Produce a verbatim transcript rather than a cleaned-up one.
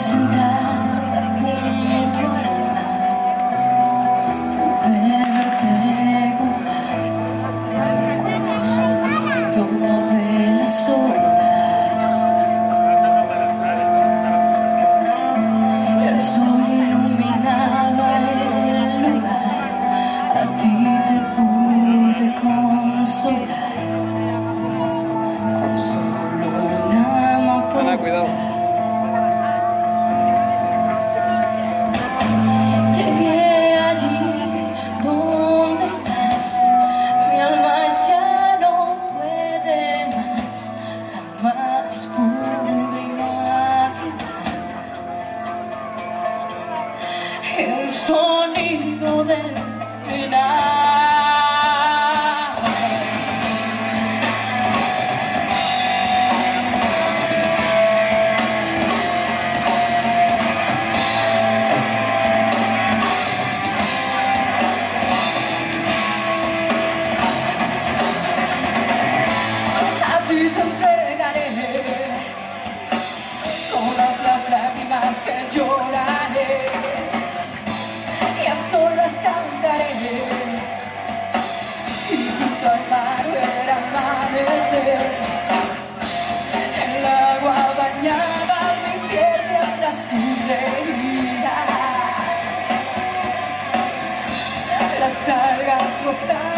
sentada junto al mar, pude verte gozar con el sonido de las olas. El sol iluminaba el lugar, a ti te pude consolar con solo una amapola. Cuidado. El sonido del final. A ti te entregaré todas las lágrimas que lloraré, solas cantaré y junto al mar ver amanecer. El agua bañaba mi piel mientras tú reías, las algas flotaban